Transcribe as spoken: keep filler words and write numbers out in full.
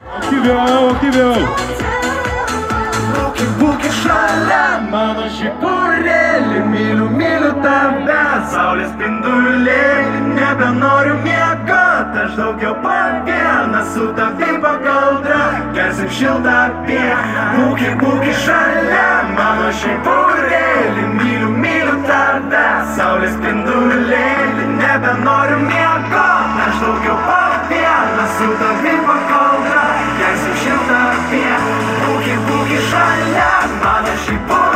Aktyviau, aktyviau. Būki, būki šalia, mano šipurėlį, myliu, myliu tave, saulės spinduliai, nebenoriu miegot, aš daugiau po vieną, su tavim po kaldrą, gersim šiltą pieną. Būki, būki šalia, mano šipurėlį, myliu, myliu tave, saulės spinduliai, nebenoriu miegot, aš daugiau po vieną, su tavim po kaldrą, gersim šiltą pieną. Būki, būki šalia, mano šipurėlį.